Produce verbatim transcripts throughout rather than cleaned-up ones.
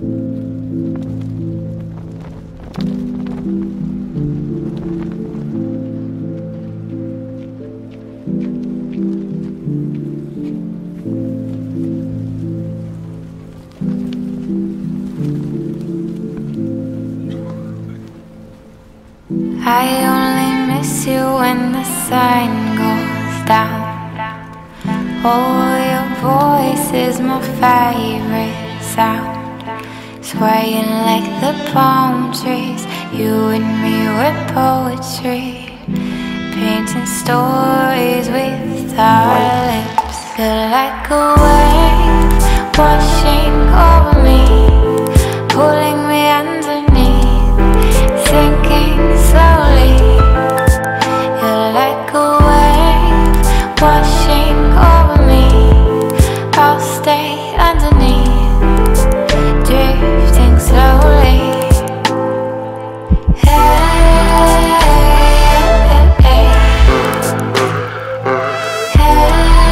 I only miss you when the sun goes down. Oh, your voice is my favorite sound. Swaying like the palm trees, you and me were poetry, painting stories with our lips. You're like a wave washing over me, pulling me underneath, sinking slowly. You're like a wave washing over me, I'll stay underneath, drifting slowly. Hey, hey, hey. Hey,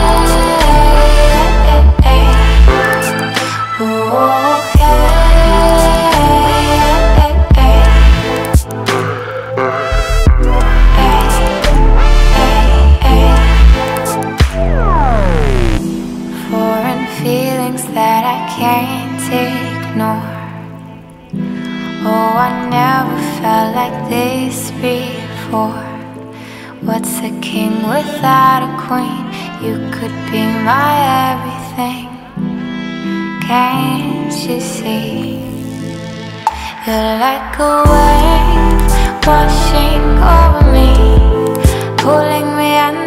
hey, hey. Oh, feelings that I can't ignore. Oh, I never felt like this before. What's a king without a queen? You could be my everything. Can't you see? You're like a wave washing over me, pulling me under.